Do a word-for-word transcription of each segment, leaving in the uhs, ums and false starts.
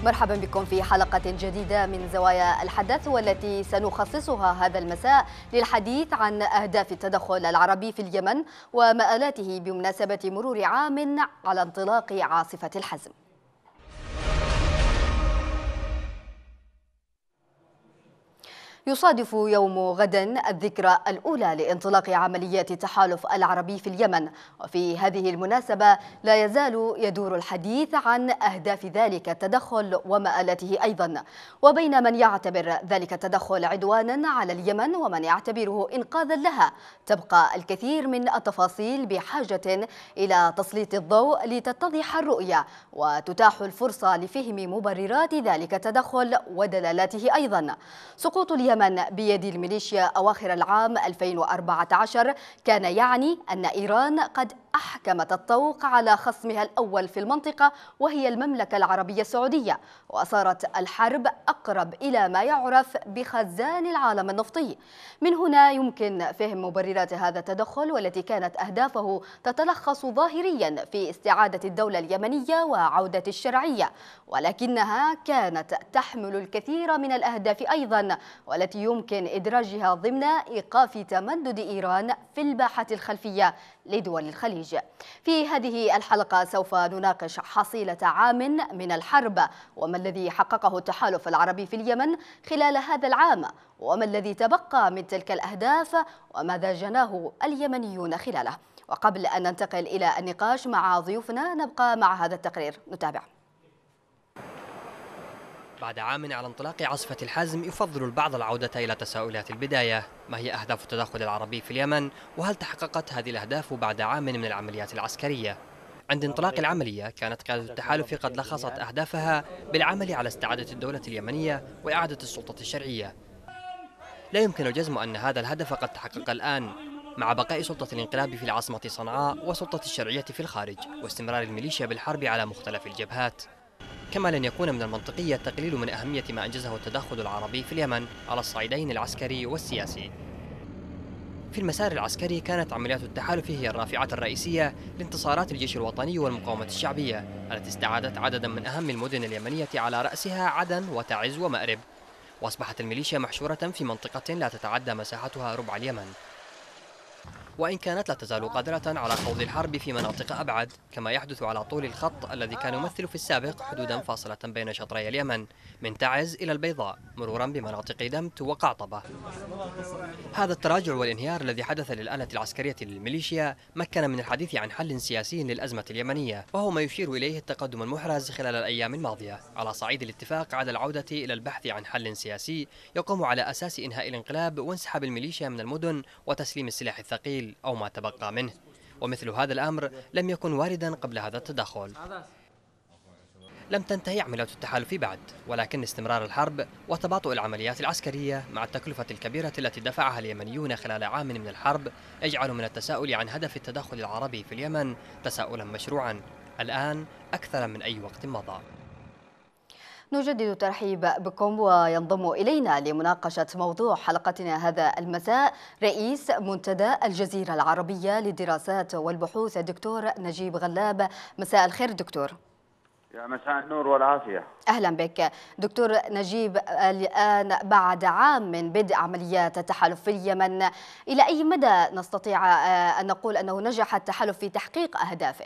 مرحبا بكم في حلقة جديدة من زوايا الحدث، والتي سنخصصها هذا المساء للحديث عن أهداف التدخل العربي في اليمن ومآلاته بمناسبة مرور عام على انطلاق عاصفة الحزم. يصادف يوم غدا الذكرى الأولى لانطلاق عمليات التحالف العربي في اليمن، وفي هذه المناسبة لا يزال يدور الحديث عن أهداف ذلك التدخل ومآلاته أيضا، وبين من يعتبر ذلك التدخل عدوانا على اليمن ومن يعتبره إنقاذا لها، تبقى الكثير من التفاصيل بحاجة إلى تسليط الضوء لتتضح الرؤية وتتاح الفرصة لفهم مبررات ذلك التدخل ودلالاته أيضا. سقوط اليمن من بيد الميليشيا أواخر العام ألفين وأربعة عشر كان يعني أن إيران قد أحكمت الطوق على خصمها الأول في المنطقة، وهي المملكة العربية السعودية، وصارت الحرب أقرب إلى ما يعرف بخزان العالم النفطي. من هنا يمكن فهم مبررات هذا التدخل، والتي كانت أهدافه تتلخص ظاهريا في استعادة الدولة اليمنية وعودة الشرعية، ولكنها كانت تحمل الكثير من الأهداف أيضا، والتي يمكن إدراجها ضمن إيقاف تمدد إيران في الباحة الخلفية لدول الخليج. في هذه الحلقة سوف نناقش حصيلة عام من الحرب، وما الذي حققه التحالف العربي في اليمن خلال هذا العام، وما الذي تبقى من تلك الأهداف، وماذا جناه اليمنيون خلاله. وقبل أن ننتقل إلى النقاش مع ضيوفنا نبقى مع هذا التقرير نتابع. بعد عام على انطلاق عاصفة الحزم يفضل البعض العودة إلى تساؤلات البداية: ما هي أهداف التدخل العربي في اليمن؟ وهل تحققت هذه الأهداف بعد عام من العمليات العسكرية؟ عند انطلاق العملية كانت قيادة التحالف قد لخصت أهدافها بالعمل على استعادة الدولة اليمنية وإعادة السلطة الشرعية. لا يمكن الجزم أن هذا الهدف قد تحقق الآن، مع بقاء سلطة الانقلاب في العاصمة صنعاء وسلطة الشرعية في الخارج، واستمرار الميليشيا بالحرب على مختلف الجبهات. كما لن يكون من المنطقي التقليل من أهمية ما أنجزه التدخل العربي في اليمن على الصعيدين العسكري والسياسي. في المسار العسكري كانت عمليات التحالف هي الرافعة الرئيسية لانتصارات الجيش الوطني والمقاومة الشعبية، التي استعادت عددا من أهم المدن اليمنية على رأسها عدن وتعز ومأرب، وأصبحت الميليشيا محشورة في منطقة لا تتعدى مساحتها ربع اليمن، وإن كانت لا تزال قادرة على خوض الحرب في مناطق أبعد، كما يحدث على طول الخط الذي كان يمثل في السابق حدودا فاصلة بين شطري اليمن من تعز إلى البيضاء، مرورا بمناطق دمت وقعطبة. هذا التراجع والانهيار الذي حدث للآلة العسكرية للميليشيا مكن من الحديث عن حل سياسي للأزمة اليمنية، وهو ما يشير إليه التقدم المحرز خلال الأيام الماضية على صعيد الاتفاق على العودة إلى البحث عن حل سياسي يقوم على أساس إنهاء الانقلاب وانسحاب الميليشيا من المدن وتسليم السلاح الثقيل أو ما تبقى منه، ومثل هذا الأمر لم يكن واردا قبل هذا التدخل. لم تنتهي عمليات التحالف بعد، ولكن استمرار الحرب وتباطؤ العمليات العسكرية مع التكلفة الكبيرة التي دفعها اليمنيون خلال عام من الحرب يجعل من التساؤل عن هدف التدخل العربي في اليمن تساؤلا مشروعا الآن أكثر من أي وقت مضى. نجدد الترحيب بكم، وينضم إلينا لمناقشة موضوع حلقتنا هذا المساء رئيس منتدى الجزيرة العربية للدراسات والبحوث الدكتور نجيب غلاب. مساء الخير دكتور. يا مساء النور والعافية. أهلا بك دكتور نجيب. الآن بعد عام من بدء عمليات التحالف في اليمن، إلى أي مدى نستطيع أن نقول أنه نجح التحالف في تحقيق أهدافه؟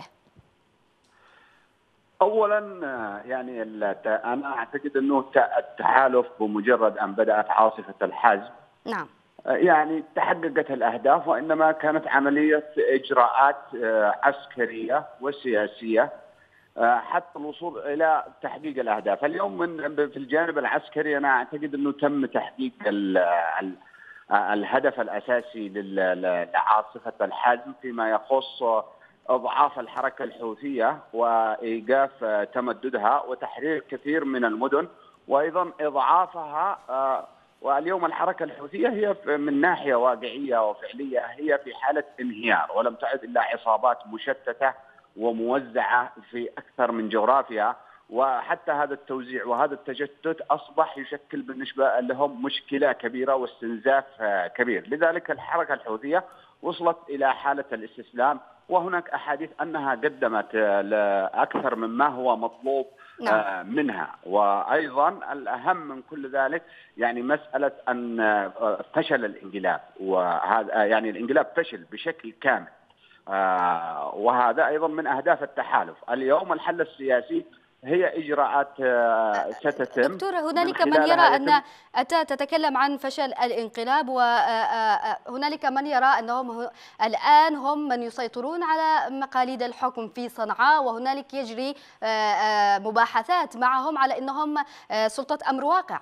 اولا يعني انا اعتقد انه التحالف بمجرد ان بدات عاصفه الحزم نعم يعني تحققت الاهداف، وانما كانت عمليه اجراءات عسكريه وسياسيه حتى الوصول الى تحقيق الاهداف. اليوم من في الجانب العسكري انا اعتقد انه تم تحقيق الهدف الاساسي لعاصفه الحزم فيما يخص اضعاف الحركه الحوثيه وايقاف تمددها وتحرير كثير من المدن، وايضا اضعافها. واليوم الحركه الحوثيه هي من ناحيه واقعيه وفعليه هي في حاله انهيار، ولم تعد الا عصابات مشتته وموزعه في اكثر من جغرافيا، وحتى هذا التوزيع وهذا التشتت اصبح يشكل بالنسبه لهم مشكله كبيره واستنزاف كبير. لذلك الحركه الحوثيه وصلت إلى حالة الاستسلام، وهناك أحاديث أنها قدمت أكثر مما هو مطلوب نعم. منها. وأيضا الأهم من كل ذلك يعني مسألة أن فشل الانقلاب، وهذا يعني الانقلاب فشل بشكل كامل، وهذا أيضا من أهداف التحالف. اليوم الحل السياسي هي إجراءات ستتم. دكتور، هنالك من يرى أن أنت تتكلم عن فشل الانقلاب، وهنالك من يرى أنهم الآن هم من يسيطرون على مقاليد الحكم في صنعاء، وهنالك يجري مباحثات معهم على أنهم سلطة أمر واقع.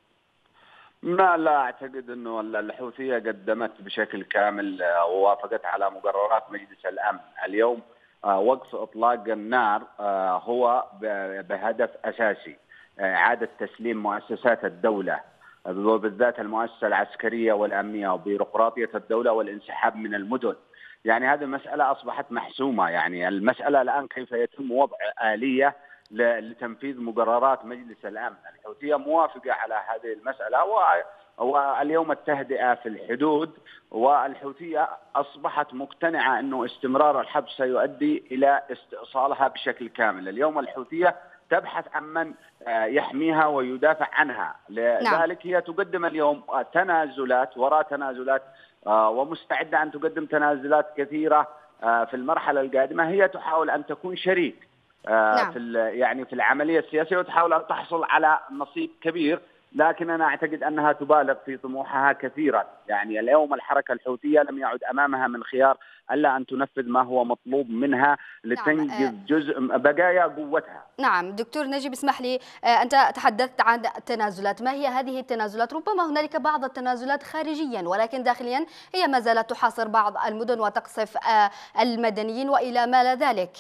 ما لا أعتقد أنه الحوثية قدمت بشكل كامل ووافقت على مقررات مجلس الأمن. اليوم وقف إطلاق النار هو بهدف أساسي إعادة تسليم مؤسسات الدولة، وبالذات المؤسسة العسكرية والأمنية وبيروقراطية الدولة، والانسحاب من المدن. يعني هذه المسألة أصبحت محسومة. يعني المسألة الآن كيف يتم وضع آلية لتنفيذ مقررات مجلس الأمن. الحوثية موافقة على هذه المسألة، واليوم التهدئة في الحدود، والحوثية أصبحت مقتنعة أنه استمرار الحبس سيؤدي إلى استئصالها بشكل كامل. اليوم الحوثية تبحث عن من يحميها ويدافع عنها، لذلك هي تقدم اليوم تنازلات وراء تنازلات، ومستعدة أن تقدم تنازلات كثيرة في المرحلة القادمة. هي تحاول أن تكون شريك نعم. في يعني في العملية السياسية، وتحاول أن تحصل على نصيب كبير، لكن أنا أعتقد أنها تبالغ في طموحها كثيرا. يعني اليوم الحركة الحوثية لم يعد أمامها من خيار ألا أن تنفذ ما هو مطلوب منها لتنجز نعم. جزء بقايا قوتها. نعم دكتور نجيب، اسمح لي، أنت تحدثت عن التنازلات. ما هي هذه التنازلات؟ ربما هنالك بعض التنازلات خارجيا، ولكن داخليا هي ما زالت تحاصر بعض المدن وتقصف المدنيين وإلى ما لا ذلك.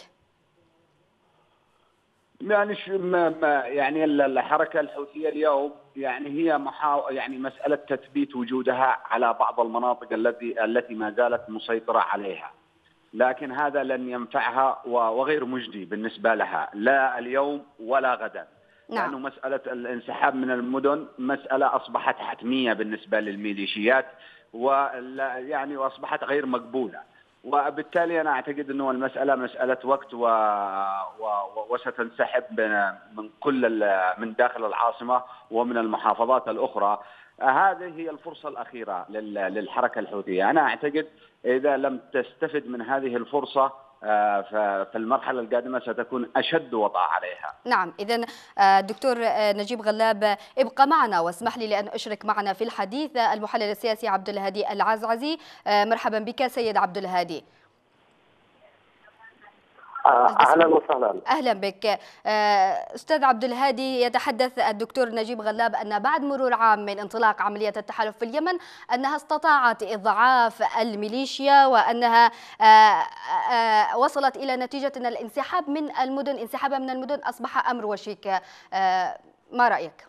يعني يعني الحركة الحوثية اليوم يعني هي محاو يعني مسألة تثبيت وجودها على بعض المناطق التي التي ما زالت مسيطرة عليها، لكن هذا لن ينفعها وغير مجدي بالنسبة لها، لا اليوم ولا غدا. نعم. لأنه مسألة الانسحاب من المدن مسألة أصبحت حتمية بالنسبة للميليشيات، ولا يعني وأصبحت غير مقبولة، وبالتالي أنا أعتقد أنه المسألة مسألة وقت و... و... وستنسحب من كل من داخل العاصمة ومن المحافظات الأخرى. هذه هي الفرصة الأخيرة لل... للحركة الحوثية. أنا أعتقد إذا لم تستفد من هذه الفرصة في المرحلة القادمة ستكون أشد وطأة عليها. نعم، إذن دكتور نجيب غلاب ابقى معنا، واسمح لي لأن أشرك معنا في الحديث المحلل السياسي عبد الهادي العزعزي. مرحبا بك سيد عبد الهادي. اهلا وسهلا. اهلا بك استاذ عبد الهادي. يتحدث الدكتور نجيب غلاب ان بعد مرور عام من انطلاق عمليه التحالف في اليمن انها استطاعت اضعاف الميليشيا، وانها وصلت الى نتيجه ان الانسحاب من المدن انسحابها من المدن اصبح امر وشيك. ما رايك؟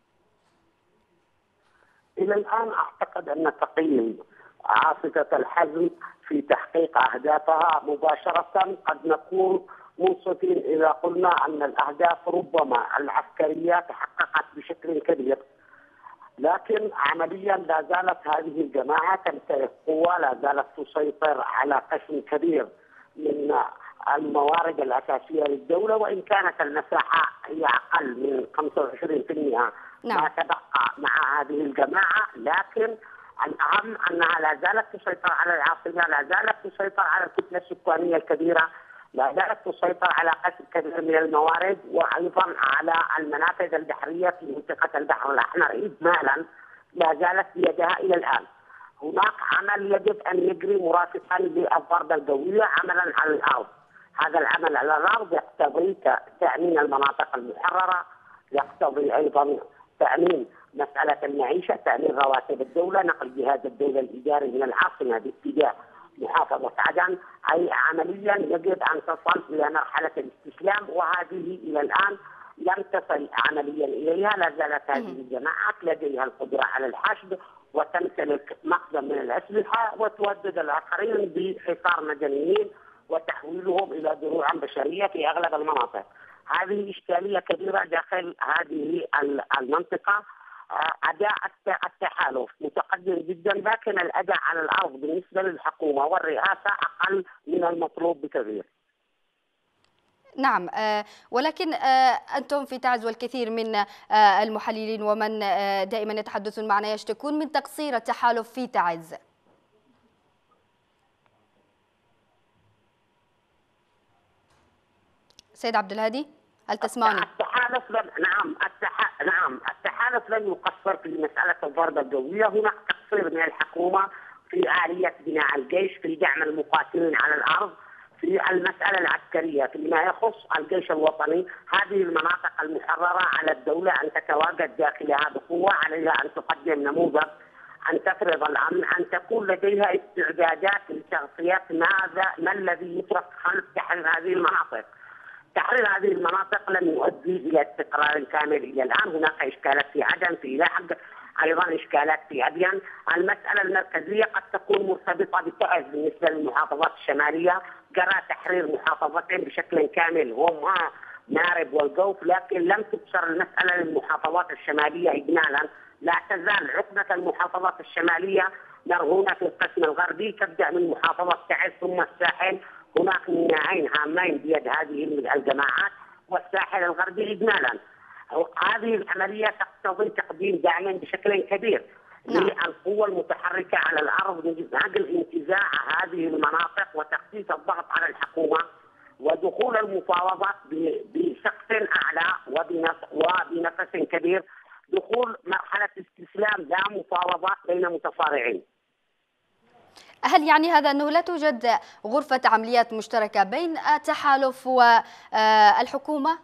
الى الان اعتقد ان تقييم عاصفه الحزم في تحقيق أهدافها مباشرة قد نكون منصفين إذا قلنا أن الأهداف ربما العسكرية تحققت بشكل كبير، لكن عمليا لا زالت هذه الجماعة تمتلك قوة، لا زالت تسيطر على قسم كبير من الموارد الأساسية للدولة، وإن كانت المساحة هي أقل من خمسة وعشرين بالمئة ما تبقى مع هذه الجماعة، لكن الأهم أنها لا زالت تسيطر على العاصمة، لا زالت تسيطر على الكتلة السكانية الكبيرة، لا زالت تسيطر على قسم كبير من الموارد، وأيضا على المنافذ البحرية في منطقة البحر الأحمر إجمالا لا زالت بيدها إلى الآن. هناك عمل يجب أن يجري مرافقا للضربة الجوية، عملا على الأرض. هذا العمل على الأرض يقتضي تأمين المناطق المحررة، يقتضي أيضا تأمين مسألة المعيشة، تأمين رواتب الدولة، نقل جهاز الدولة الإداري من العاصمة باتجاه محافظة عدن. أي عمليا يجب أن تصل إلى مرحلة الاستسلام، وهذه إلى الآن لم تصل عمليا إليها. لا زالت هذه الجماعات لديها القدرة على الحشد وتمتلك مخزن من الأسلحة، وتودد الآخرين بحصار مدنيين وتحويلهم إلى دروع بشرية في أغلب المناطق. هذه إشكالية كبيرة داخل هذه المنطقة. أداء التحالف متقدم جدا، لكن الأداء على الأرض بالنسبة للحكومة والرئاسة أقل من المطلوب بكثير. نعم، ولكن أنتم في تعز والكثير من المحللين ومن دائما يتحدثون معنا يشتكون من تقصير التحالف في تعز. سيد عبد الهادي، هل تسمعني؟ التحالف لم... نعم التح... نعم التحالف لم يقصر في مسألة الضربة الجوية. هناك تقصير من الحكومة في آلية بناء الجيش، في دعم المقاتلين على الأرض، في المسألة العسكرية فيما يخص الجيش الوطني. هذه المناطق المحررة على الدولة أن تتواجد داخلها بقوة، عليها أن تقدم نموذج، أن تفرض الأمن، أن تكون لديها استعدادات لتغطية ماذا ما الذي يترك خلف تحرير هذه المناطق. تحرير هذه المناطق لم يؤدي إلى استقرار كامل إلى الآن. هناك إشكالات في عدن، في لاحق، أيضا إشكالات في أبين. المسألة المركزية قد تكون مرتبطة بالتعز بالنسبة للمحافظات الشمالية. جرى تحرير محافظتين بشكل كامل هم مارب والجوف، لكن لم تبصر المسألة للمحافظات الشمالية إجمالا. لا تزال عقدة المحافظات الشمالية مرهونة في القسم الغربي، تبدأ من محافظة تعز ثم الساحل. هناك مناعين هامين بيد هذه الجماعات والساحل الغربي إجمالا. هذه العملية تقتضي تقديم دعم بشكل كبير للقوة المتحركة على الأرض من أجل انتزاع هذه المناطق وتخفيف الضغط على الحكومة ودخول المفاوضات بسقف أعلى وبنفس كبير، دخول مرحلة استسلام لا مفاوضات بين متصارعين. هل يعني هذا أنه لا توجد غرفة عمليات مشتركة بين التحالف والحكومة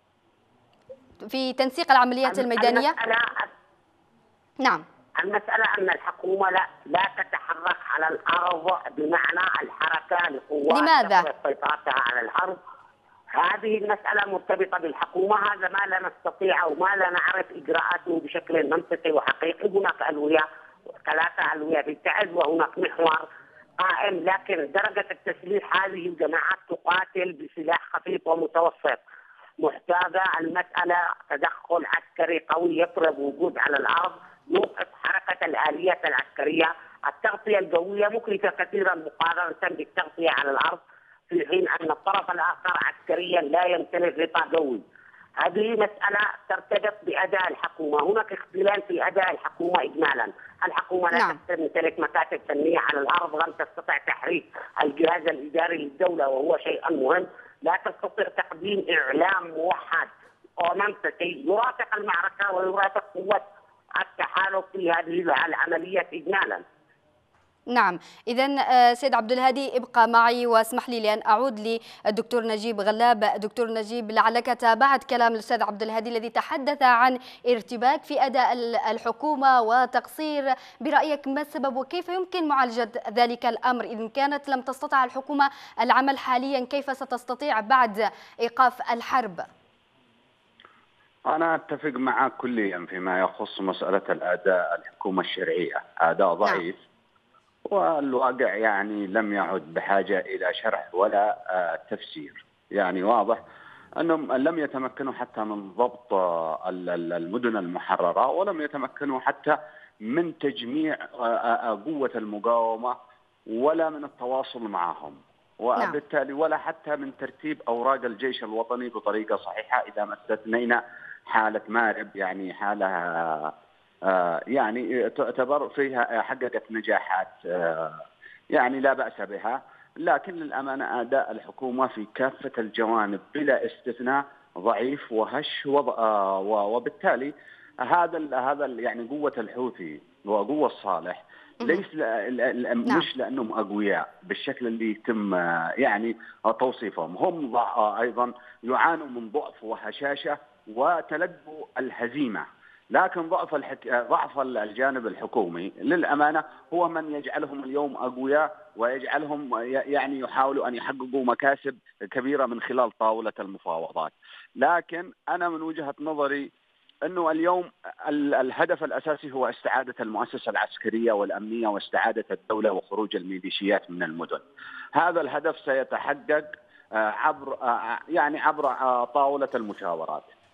في تنسيق العمليات الميدانية؟ المسألة نعم. المسألة أن الحكومة لا, لا تتحرك على الأرض بمعنى الحركة لقوات لماذا؟ سيطرتها على الأرض. هذه المسألة مرتبطة بالحكومة. هذا ما لا نستطيع أو ما لا نعرف إجراءاته بشكل منطقي وحقيقي. هناك ألوية، ثلاثة ألوية في التعز وهناك محور قائم، لكن درجة التسليح هذه الجماعات تقاتل بسلاح خفيف ومتوسط. محتاجة المسألة تدخل عسكري قوي يفرض وجود على الأرض، يوقف حركة الآليات العسكرية. التغطية الجوية مكلفة كثيرا مقارنة بالتغطية على الأرض، في حين أن الطرف الآخر عسكريا لا يمتلك غطاء جوي. هذه مسألة ترتبط بأداء الحكومة. هناك اختلال في أداء الحكومة إجمالا. الحكومة لا نعم. تمتلك مكاتب فنية على الأرض، لم تستطع تحريك الجهاز الإداري للدولة وهو شيء مهم. لا تستطيع تقديم إعلام موحد ومنطقي يرافق المعركة ويرافق قوة التحالف في هذه العمليات إجمالا. نعم، إذا سيد عبد الهادي ابقى معي واسمح لي لأن أعود للدكتور نجيب غلاب. دكتور نجيب، لعلك تابعت كلام الأستاذ عبد الهادي الذي تحدث عن ارتباك في أداء الحكومة وتقصير. برأيك ما السبب وكيف يمكن معالجة ذلك الأمر؟ إذا كانت لم تستطع الحكومة العمل حاليا، كيف ستستطيع بعد إيقاف الحرب؟ أنا أتفق معك كليا فيما يخص مسألة الأداء. الحكومة الشرعية أداء ضعيف. نعم. والواقع يعني لم يعد بحاجة إلى شرح ولا تفسير. يعني واضح أنهم لم يتمكنوا حتى من ضبط المدن المحررة، ولم يتمكنوا حتى من تجميع قوة المقاومة ولا من التواصل معهم، وبالتالي ولا حتى من ترتيب أوراق الجيش الوطني بطريقة صحيحة. إذا ما استثنينا حالة مارب، يعني حالة آه يعني تعتبر فيها حققت نجاحات آه يعني لا بأس بها، لكن للأمانة أداء الحكومة في كافة الجوانب بلا استثناء ضعيف وهش، آه وبالتالي هذا هذا يعني قوة الحوثي وقوة الصالح ليس مش لأنهم أقوياء بالشكل اللي يتم يعني توصيفهم. هم أيضا يعانوا من ضعف وهشاشة وتلقوا الهزيمة، لكن ضعف الحك... ضعف الجانب الحكومي للأمانة هو من يجعلهم اليوم أقوياء ويجعلهم يعني يحاولوا أن يحققوا مكاسب كبيرة من خلال طاولة المفاوضات. لكن أنا من وجهة نظري أنه اليوم الهدف الأساسي هو استعادة المؤسسة العسكرية والأمنية واستعادة الدولة وخروج الميليشيات من المدن. هذا الهدف سيتحقق عبر يعني عبر طاولة المشاورات.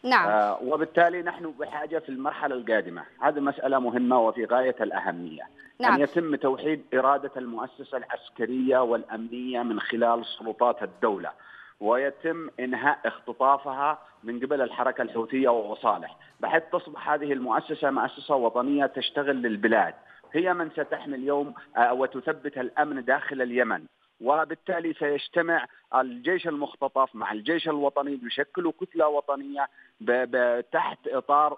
نعم. آه وبالتالي نحن بحاجة في المرحلة القادمة، هذه مسألة مهمة وفي غاية الأهمية، نعم. أن يتم توحيد إرادة المؤسسة العسكرية والأمنية من خلال سلطات الدولة، ويتم إنهاء اختطافها من قبل الحركة الحوثية ومصالح، بحيث تصبح هذه المؤسسة مؤسسة وطنية تشتغل للبلاد، هي من ستحمي اليوم وتثبت الأمن داخل اليمن. وبالتالي سيجتمع الجيش المختطف مع الجيش الوطني ليشكلوا كتلة وطنية تحت إطار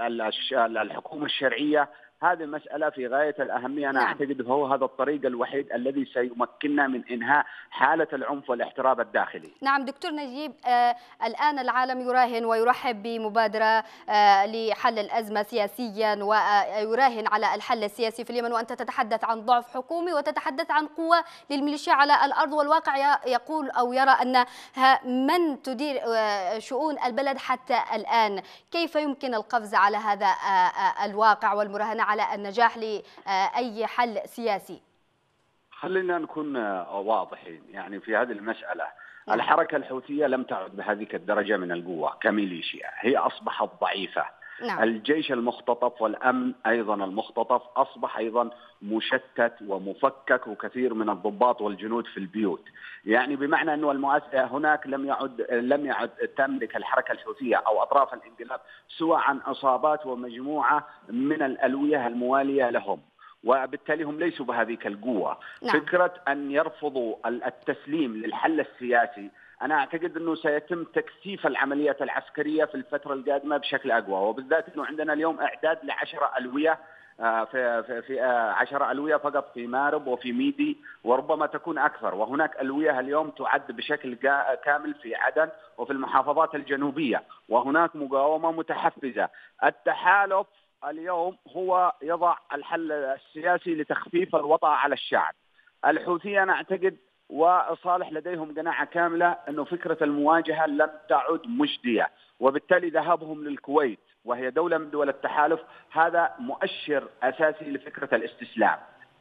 الحكومة الشرعية. هذه مسألة في غاية الأهمية. أنا نعم. أعتقد هو هذا الطريق الوحيد الذي سيمكننا من إنهاء حالة العنف والاحتراب الداخلي. نعم دكتور نجيب، آه الآن العالم يراهن ويرحب بمبادرة آه لحل الأزمة سياسيا، ويراهن على الحل السياسي في اليمن، وأنت تتحدث عن ضعف حكومي وتتحدث عن قوة للميليشيا على الأرض، والواقع يقول أو يرى أن من تدير آه شؤون البلد حتى الآن. كيف يمكن القفز على هذا آه الواقع والمراهنة على النجاح لأي حل سياسي؟ خلينا نكون واضحين يعني في هذه المسألة. نعم. الحركة الحوثية لم تعد بهذه الدرجة من القوة كميليشيا، هي أصبحت ضعيفة. نعم. الجيش المختطف والأمن أيضا المختطف أصبح أيضا مشتت ومفكك، وكثير من الضباط والجنود في البيوت، يعني بمعنى أنه المؤسسة هناك لم يعد لم يعد تملك الحركة الحوثية أو أطراف الانقلاب سوى عن عصابات ومجموعة من الألوية الموالية لهم، وبالتالي هم ليسوا بهذه القوة. نعم. فكرة أن يرفضوا التسليم للحل السياسي، أنا أعتقد أنه سيتم تكثيف العمليات العسكرية في الفترة القادمة بشكل أقوى، وبالذات أنه عندنا اليوم إعداد لعشرة ألوية في في في عشرة ألوية فقط في مارب وفي ميدي، وربما تكون أكثر، وهناك ألوية اليوم تعد بشكل كامل في عدن وفي المحافظات الجنوبية، وهناك مقاومة متحفزة. التحالف اليوم هو يضع الحل السياسي لتخفيف الوطأة على الشعب. الحوثية أنا أعتقد وصالح لديهم قناعة كاملة أنه فكرة المواجهة لم تعد مجدية، وبالتالي ذهابهم للكويت وهي دولة من دول التحالف هذا مؤشر أساسي لفكرة الاستسلام.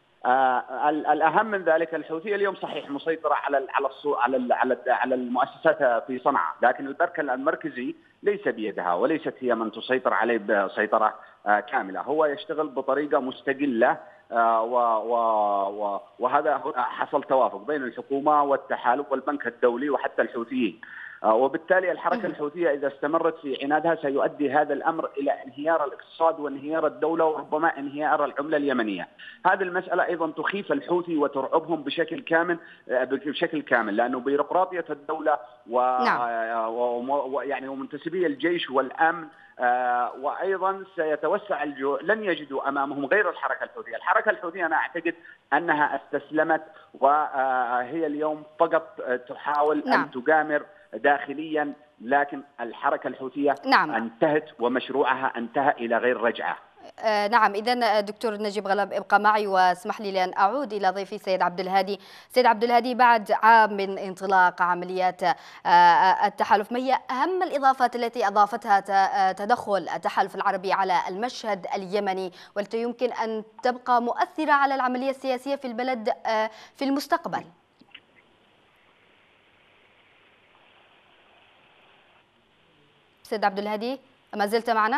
آه الأهم من ذلك، الحوثية اليوم صحيح مسيطرة على على على على على المؤسسات في صنعاء، لكن البركل المركزي ليس بيدها وليست هي من تسيطر عليه بسيطرة آه كاملة، هو يشتغل بطريقة مستقلة، آه و و وهذا حصل توافق بين الحكومة والتحالف والبنك الدولي وحتى الحوثيين، وبالتالي الحركة الحوثية إذا استمرت في عنادها سيؤدي هذا الأمر إلى انهيار الاقتصاد وانهيار الدولة وربما انهيار العملة اليمنية. هذه المسألة أيضا تخيف الحوثي وترعبهم بشكل كامل بشكل كامل لأنه بيروقراطية الدولة و... نعم. و... يعني ومنتسبي الجيش والأمن، آه وأيضا سيتوسع الجوع، لن يجدوا أمامهم غير الحركة الحوثية. الحركة الحوثية أنا أعتقد أنها استسلمت، وهي اليوم فقط تحاول نعم. أن تجامر داخليا، لكن الحركة الحوثية نعم. انتهت ومشروعها انتهى إلى غير رجعة. آه نعم، إذا دكتور نجيب غلاب ابقى معي واسمح لي لأن أعود إلى ضيفي سيد عبد الهادي. سيد عبد الهادي، بعد عام من انطلاق عمليات آه التحالف، ما هي أهم الإضافات التي أضافتها تدخل التحالف العربي على المشهد اليمني والتي يمكن أن تبقى مؤثرة على العملية السياسية في البلد آه في المستقبل؟ سيد عبد الهادي، ما زلت معنا؟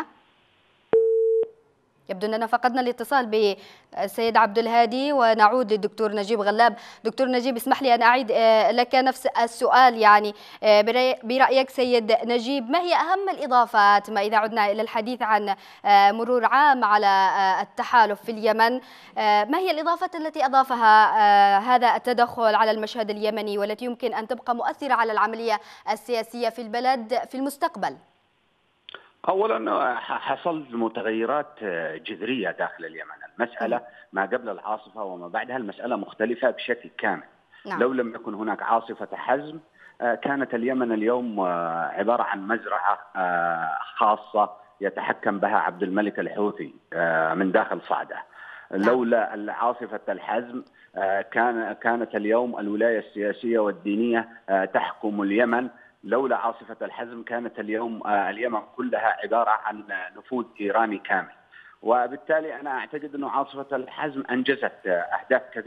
يبدو أننا فقدنا الاتصال بسيد عبد الهادي، ونعود للدكتور نجيب غلاب. دكتور نجيب، اسمح لي أن أعيد لك نفس السؤال، يعني برأيك سيد نجيب، ما هي أهم الإضافات، ما إذا عدنا إلى الحديث عن مرور عام على التحالف في اليمن، ما هي الإضافات التي أضافها هذا التدخل على المشهد اليمني والتي يمكن أن تبقى مؤثرة على العملية السياسية في البلد في المستقبل؟ أولا حصل متغيرات جذرية داخل اليمن، المسألة ما قبل العاصفة وما بعدها المسألة مختلفة بشكل كامل. نعم. لو لم يكن هناك عاصفة حزم كانت اليمن اليوم عبارة عن مزرعة خاصة يتحكم بها عبد الملك الحوثي من داخل صعدة. لولا عاصفة الحزم كان كانت اليوم الولاية السياسية والدينية تحكم اليمن. لولا عاصفة الحزم كانت اليوم اليمن كلها عبارة عن نفوذ إيراني كامل، وبالتالي أنا أعتقد أن عاصفة الحزم أنجزت أهداف كثيرة.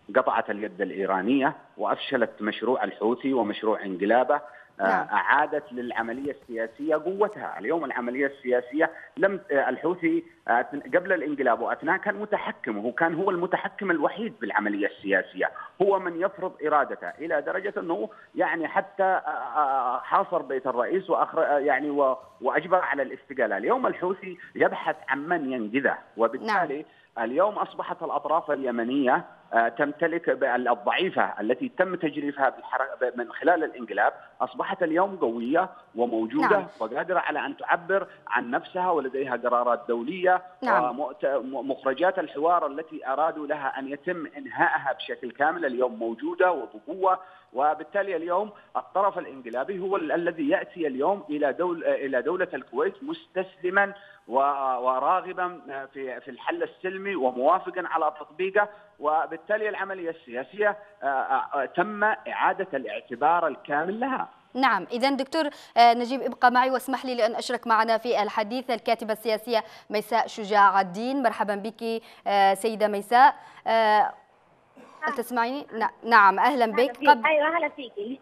قطعت اليد الإيرانية وأفشلت مشروع الحوثي ومشروع انقلابه. نعم. أعادت للعملية السياسية قوتها. اليوم العملية السياسية لم الحوثي قبل الانقلاب وأثناء كان متحكم، وهو كان هو المتحكم الوحيد بالعملية السياسية، هو من يفرض إرادته، إلى درجة أنه يعني حتى حاصر بيت الرئيس وأخر يعني وأجبر على الاستقالة. اليوم الحوثي يبحث عن من ينقذه، وبالتالي نعم. اليوم أصبحت الأطراف اليمنية تمتلك الضعيفة التي تم تجريفها من خلال الانقلاب، أصبحت اليوم قوية وموجودة نعم. وقادرة على أن تعبر عن نفسها، ولديها قرارات دولية نعم. ومخرجات الحوار التي أرادوا لها أن يتم إنهائها بشكل كامل اليوم موجودة وبقوة. وبالتالي اليوم الطرف الانقلابي هو الذي يأتي اليوم إلى دول إلى دولة الكويت مستسلما وراغبا في في الحل السلمي وموافقا على تطبيقه، وبالتالي العملية السياسية تم إعادة الاعتبار الكامل لها. نعم، إذا دكتور نجيب ابقى معي واسمح لي لأن أشرك معنا في الحديث الكاتبة السياسية ميساء شجاع الدين. مرحبا بك سيدة ميساء، تسمعيني؟ نعم، أهلا بك. قبل... أيوة أهلا فيكي.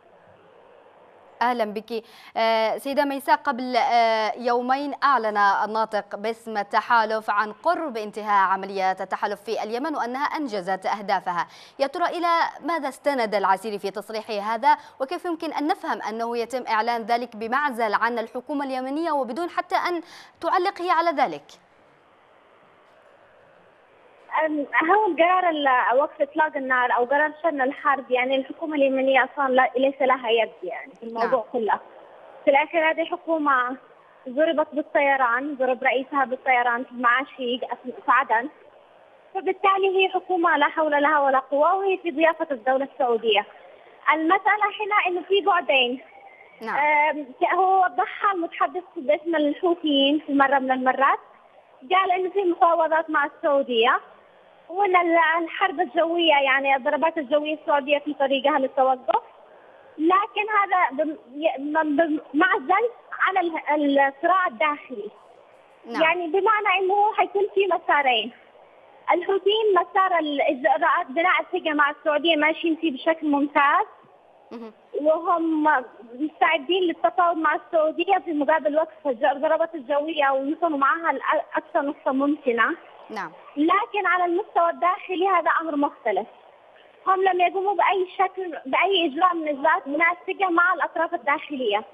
أهلا بك سيدة ميساء. قبل يومين أعلن الناطق باسم التحالف عن قرب انتهاء عمليات التحالف في اليمن وأنها أنجزت أهدافها. يا ترى إلى ماذا استند العسيري في تصريحه هذا، وكيف يمكن أن نفهم أنه يتم إعلان ذلك بمعزل عن الحكومة اليمنية وبدون حتى أن تعلق هي على ذلك؟ هو القرار وقف اطلاق النار او قرار شن الحرب، يعني الحكومه اليمنيه اصلا ليس لها يد يعني في الموضوع نعم. كله. في الاخير هذه حكومه ضربت بالطيران، ضرب رئيسها بالطيران في المعاشي في عدن، فبالتالي هي حكومه لا حول لها ولا قوه، وهي في ضيافه الدوله السعوديه. المساله هنا انه في بعدين نعم. هو وضحها المتحدث باسم الحوثيين في مره من المرات، قال انه في مفاوضات مع السعوديه وان الحرب الجويه يعني الضربات الجويه السعوديه في طريقها للتوقف، لكن هذا معزل عن الصراع الداخلي. نعم. يعني بمعنى انه حيكون في مسارين. الحوثيين مسار الاجراءات بناء الثقه مع السعوديه ماشيين فيه بشكل ممتاز، وهم مستعدين للتفاوض مع السعوديه في مقابل وقف الضربات الجويه ويوصلوا معها لاقصى نقطه ممكنه. نعم. لكن على المستوى الداخلي هذا امر مختلف. هم لم يقوموا باي شكل باي اجراء من اجراءات بناء الثقه مع الاطراف الداخليه.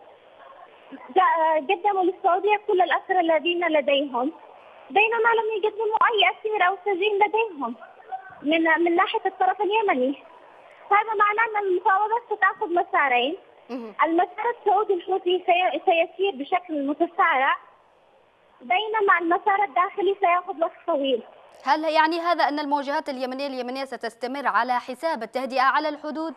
قدموا للسعوديه كل الاسرى الذين لديهم، بينما لم يقدموا اي اسير او سجين لديهم من من ناحيه الطرف اليمني. هذا معناه ان المفاوضات ستاخذ مسارين. المسار السعودي الحوثي سيسير بشكل متسارع، بينما المسار الداخلي سيأخذ وقت طويل. هل يعني هذا أن المواجهات اليمنية اليمنية ستستمر على حساب التهدئة على الحدود؟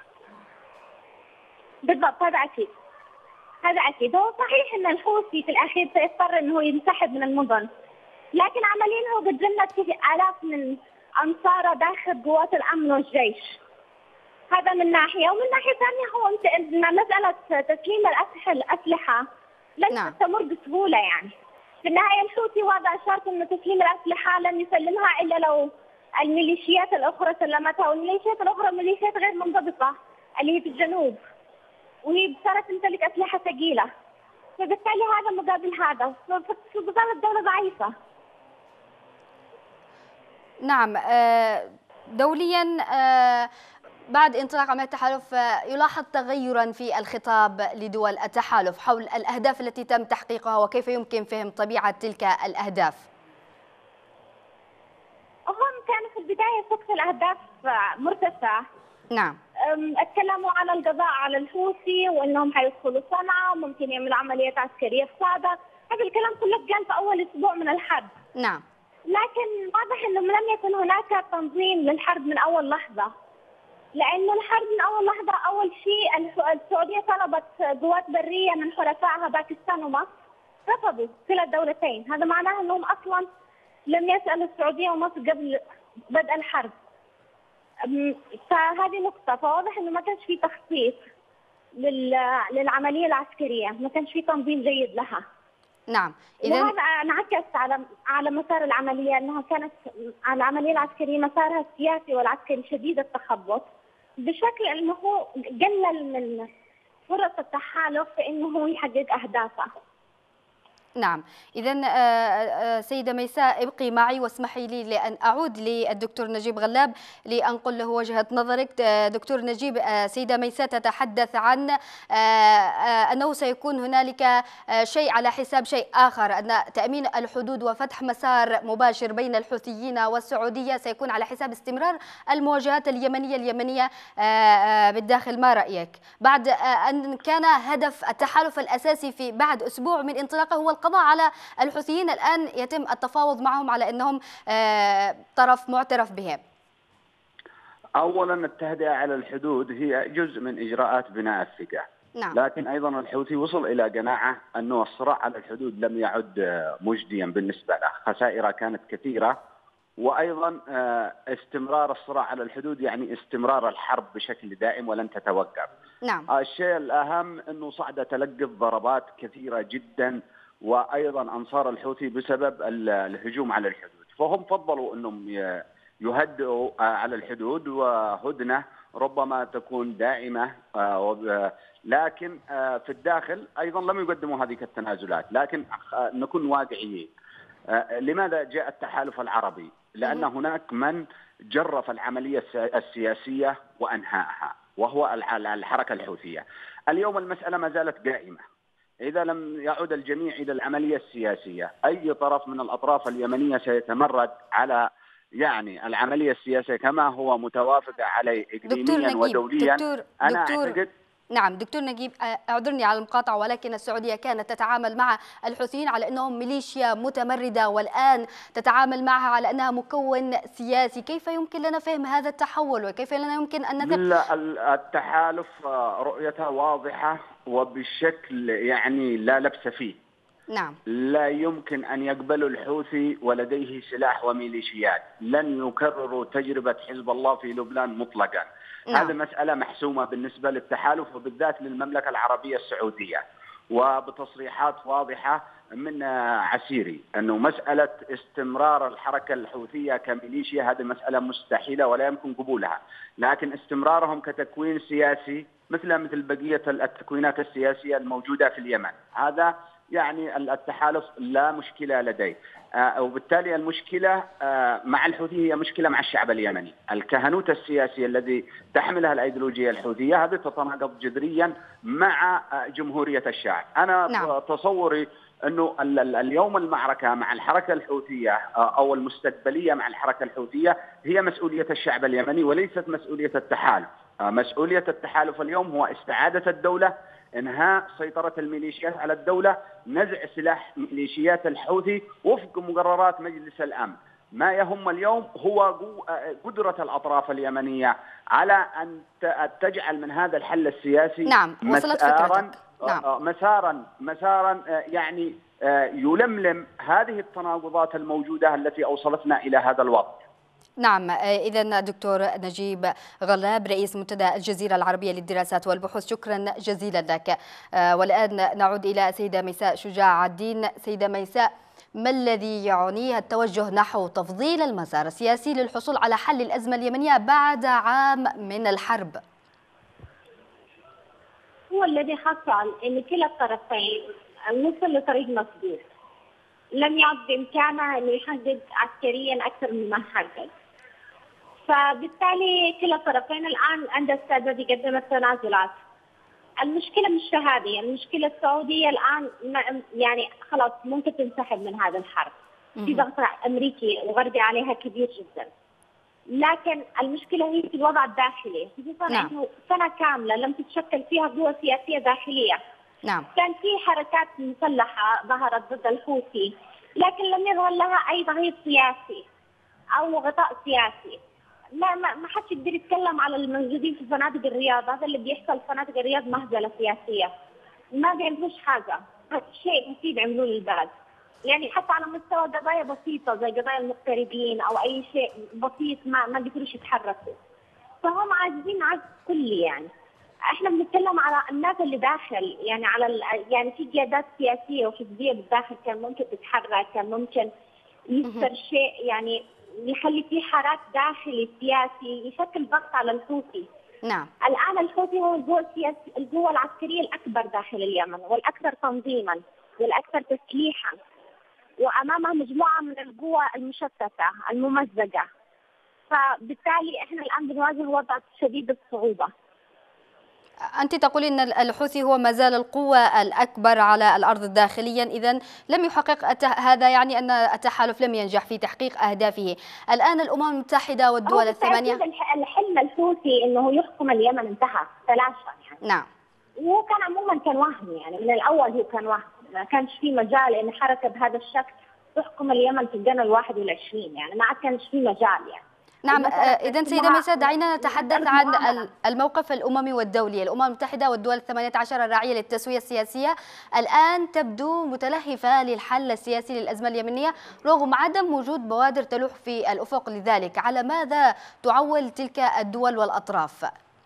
بالضبط، هذا أكيد. هذا أكيد. هو صحيح أن الحوثي في الأخير سيضطر أنه ينسحب من المدن، لكن عمليا هو قد جند آلاف من أنصاره داخل قوات الأمن والجيش. هذا من ناحية، ومن ناحية ثانية هو مسألة تسليم الأسلحة لن نعم. تمر بسهولة. يعني في النهاية الحوثي وضع شرط أن تسليم الأسلحة لن يسلمها إلا لو الميليشيات الأخرى سلمتها، والميليشيات الأخرى ميليشيات غير منضبطة اللي هي في الجنوب، وهي صارت تمتلك أسلحة ثقيلة، فبالتالي هذا مقابل هذا، فبالتالي الدولة ضعيفة. نعم. دوليا بعد انطلاق عملية التحالف يلاحظ تغيرا في الخطاب لدول التحالف حول الأهداف التي تم تحقيقها وكيف يمكن فهم طبيعة تلك الأهداف. هم كانوا في البداية سقف الأهداف مرتفع. نعم. اتكلموا على القضاء على الحوثي وأنهم حيدخلوا صنعاء وممكن يعملوا عمليات عسكرية في صعدة. هذا الكلام كله قال في أول أسبوع من الحرب. نعم. لكن واضح أنه لم يكن هناك تنظيم للحرب من أول لحظة، لأنه الحرب من أول لحظة أول شيء السعودية طلبت قوات برية من حلفائها باكستان ومصر، رفضوا كلا الدولتين. هذا معناه أنهم أصلا لم يسألوا السعودية ومصر قبل بدء الحرب. فهذه نقطة. فواضح أنه ما كانش في تخطيط للعملية العسكرية، ما كانش في تنظيم جيد لها. نعم. إذن وهذا انعكس على على مسار العملية، أنها كانت العملية العسكرية مسارها السياسي والعسكري شديد التخبط، بشكل أنه قلل من فرص التحالف في أنه هو يحقق أهدافه. نعم. إذا سيدة ميساء ابقي معي واسمحي لي لأن أعود للدكتور نجيب غلاب لأنقل له وجهة نظرك. دكتور نجيب، سيدة ميساء تتحدث عن أنه سيكون هنالك شيء على حساب شيء آخر، أن تأمين الحدود وفتح مسار مباشر بين الحوثيين والسعودية سيكون على حساب استمرار المواجهات اليمنية اليمنية بالداخل. ما رأيك بعد أن كان هدف التحالف الأساسي في بعد أسبوع من انطلاقه هو القضاء على الحوثيين، الآن يتم التفاوض معهم على أنهم طرف معترف بهم؟ أولا التهدئة على الحدود هي جزء من إجراءات بناء الثقة. نعم. لكن أيضا الحوثي وصل إلى قناعة أنه الصراع على الحدود لم يعد مجديا بالنسبة له، خسائره كانت كثيرة، وأيضا استمرار الصراع على الحدود يعني استمرار الحرب بشكل دائم ولن تتوقف. نعم. الشيء الأهم أنه صعد تلقف ضربات كثيرة جدا، وأيضا أنصار الحوثي بسبب الهجوم على الحدود، فهم فضلوا أنهم يهدئوا على الحدود، وهدنة ربما تكون دائمة، لكن في الداخل أيضا لم يقدموا هذه التنازلات. لكن نكون واقعيين، لماذا جاء التحالف العربي؟ لأن هناك من جرف العملية السياسية وأنهاءها، وهو الحركة الحوثية. اليوم المسألة ما زالت قائمة، إذا لم يعود الجميع إلى العملية السياسية أي طرف من الأطراف اليمنية سيتمرد على يعني العملية السياسية كما هو متوافق عليه إقليميا ودوليا. دكتور أنا دكتور أعتقد نعم دكتور نجيب، اعذرني على المقاطعة، ولكن السعودية كانت تتعامل مع الحوثيين على أنهم ميليشيا متمردة، والآن تتعامل معها على أنها مكون سياسي. كيف يمكن لنا فهم هذا التحول، وكيف لنا يمكن أن نثق؟ لا، التحالف رؤيتها واضحة وبشكل يعني لا لبس فيه. نعم. لا يمكن أن يقبلوا الحوثي ولديه سلاح وميليشيات، لن يكرروا تجربة حزب الله في لبنان مطلقا. نعم. هذه مسألة محسومة بالنسبة للتحالف وبالذات للمملكة العربية السعودية، وبتصريحات واضحة من عسيري أنه مسألة استمرار الحركة الحوثية كميليشيا هذه مسألة مستحيلة ولا يمكن قبولها، لكن استمرارهم كتكوين سياسي مثل مثل بقية التكوينات السياسية الموجودة في اليمن، هذا يعني التحالف لا مشكلة لديه. آه وبالتالي المشكلة آه مع الحوثي هي مشكلة مع الشعب اليمني. الكهنوت السياسي الذي تحملها الأيديولوجية الحوثية هذه تتناقض جذريا مع آه جمهورية الشعب. أنا نعم. تصوري أنه اليوم المعركة مع الحركة الحوثية أو المستقبلية مع الحركة الحوثية هي مسؤولية الشعب اليمني وليست مسؤولية التحالف. مسؤولية التحالف اليوم هو استعادة الدولة، انهاء سيطرة الميليشيات على الدولة، نزع سلاح ميليشيات الحوثي وفق مقررات مجلس الأمن. ما يهم اليوم هو قدرة الأطراف اليمنية على أن تجعل من هذا الحل السياسي نعم. وصلت فكرتك. نعم. مسارا مسارا يعني يلملم هذه التناقضات الموجودة التي أوصلتنا إلى هذا الوضع. نعم. إذن دكتور نجيب غلاب رئيس منتدى الجزيرة العربية للدراسات والبحوث، شكرا جزيلا لك. والآن نعود إلى سيدة ميساء شجاع الدين. سيدة ميساء، ما الذي يعنيه التوجه نحو تفضيل المسار السياسي للحصول على حل الأزمة اليمنية بعد عام من الحرب؟ هو الذي حصل أن كلا الطرفين وصل لطريق مسدود، لم يعد بإمكانه أن يحدد عسكريا أكثر مما حدد، فبالتالي كلا الطرفين الآن عند استعداد يقدم التنازلات. المشكلة مش هذه، المشكلة السعودية الآن يعني خلاص ممكن تنسحب من هذا الحرب، في ضغط أمريكي وغربي عليها كبير جدا، لكن المشكلة هي في الوضع الداخلي، خصوصا نعم. أنه سنة كاملة لم تتشكل فيها قوة سياسية داخلية. نعم. كان في حركات مسلحة ظهرت ضد الحوثي، لكن لم يظهر لها أي ظهير سياسي أو غطاء سياسي. ما ما ما حدش يقدر يتكلم على الموجودين في فنادق الرياض، هذا اللي بيحصل في فنادق الرياض مهزلة سياسية، ما بيعملوش حاجة، هذا شيء مفيد عملوه للبلد. يعني حتى على مستوى قضايا بسيطة زي قضايا المغتربين أو أي شيء بسيط ما ما قدروش يتحركوا، فهم عاجزين عجز كلي. يعني احنا بنتكلم على الناس اللي داخل، يعني على ال... يعني في قيادات سياسيه وحزبيه بالداخل كان ممكن تتحرك، كان ممكن يصير شيء يعني يخلي في حراك داخلي سياسي يشكل ضغط على الحوثي. نعم. الان الحوثي هو القوة السياسية، القوة العسكرية الأكبر داخل اليمن والأكثر تنظيما والأكثر تسليحا، وأمامها مجموعة من القوى المشتتة الممزقة، فبالتالي احنا الآن بنواجه وضع شديد الصعوبة. أنت تقولين أن الحوثي هو ما زال القوة الأكبر على الأرض داخليا، إذن لم يحقق هذا يعني أن التحالف لم ينجح في تحقيق أهدافه. الآن الأمم المتحدة والدول الثمانية، الحلم الحوثي أنه يحكم اليمن انتهى تلاشى يعني. نعم. وهو كان عموما كان وهم، يعني من الأول هو كان وهم، ما كانش في مجال أن حركة بهذا الشكل تحكم اليمن في القرن الواحد والعشرين، يعني ما عاد كانش في مجال يعني. نعم. إذن سيدة ميساء دعينا نتحدث عن الموقف الأممي والدولي. الأمم المتحدة والدول الثمانية عشر الراعية للتسوية السياسية الآن تبدو متلهفة للحل السياسي للأزمة اليمنية رغم عدم وجود بوادر تلوح في الأفق لذلك. على ماذا تعول تلك الدول والأطراف؟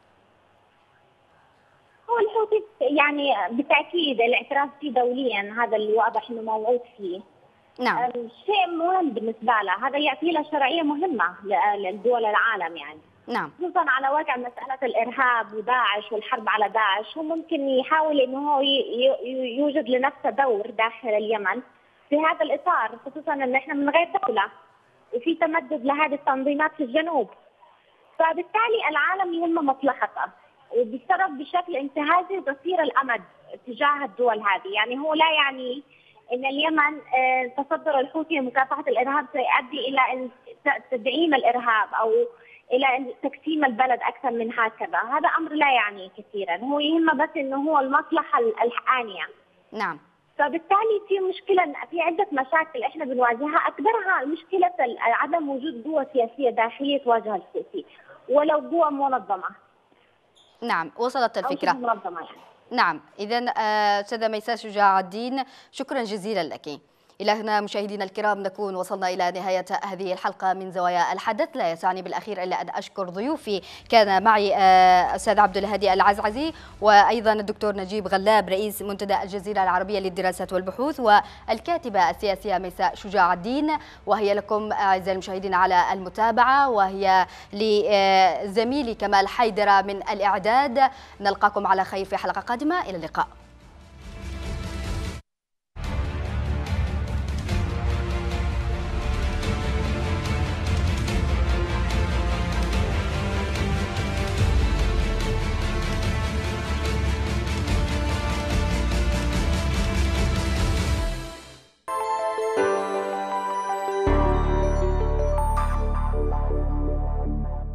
هو الحوثي يعني بالتأكيد الاعتراف فيه دوليا، هذا اللي واضح انه موعود فيه. نعم. شيء مهم بالنسبة له، هذا يعطي له شرعية مهمة للدول العالم يعني. نعم. خصوصا على وقع مسألة الإرهاب وداعش والحرب على داعش، هو ممكن يحاول انه هو يوجد لنفسه دور داخل اليمن في هذا الإطار، خصوصا ان احنا من غير دولة وفي تمدد لهذه التنظيمات في الجنوب، فبالتالي العالم يهم مصلحته وبيتصرف بشكل انتهازي قصير الامد تجاه الدول هذه. يعني هو لا يعني ان اليمن تصدر الحوثي لمكافحه الارهاب سيؤدي الى تدعيم الارهاب او الى تقسيم البلد اكثر من هكذا، هذا امر لا يعني كثيرا، هو يهمه بس انه هو المصلحه الحقانيه. نعم. فبالتالي في مشكله، في عده مشاكل احنا بنواجهها، اكبرها مشكله عدم وجود قوه سياسيه داخليه تواجه الحوثي ولو قوه منظمه. نعم، وصلت الفكرة. منظمة يعني. نعم، إذن أستاذة ميساء شجاع الدين شكرا جزيلا لك. إلى هنا مشاهدينا الكرام نكون وصلنا إلى نهاية هذه الحلقة من زوايا الحدث. لا يسعني بالأخير إلا أن أشكر ضيوفي، كان معي أستاذ عبد الهادي العزعزي وأيضا الدكتور نجيب غلاب رئيس منتدى الجزيرة العربية للدراسات والبحوث، والكاتبة السياسية ميساء شجاع الدين، وهي لكم أعزائي المشاهدين على المتابعة، وهي لزميلي كمال حيدرة من الإعداد. نلقاكم على خير في حلقة قادمة، إلى اللقاء.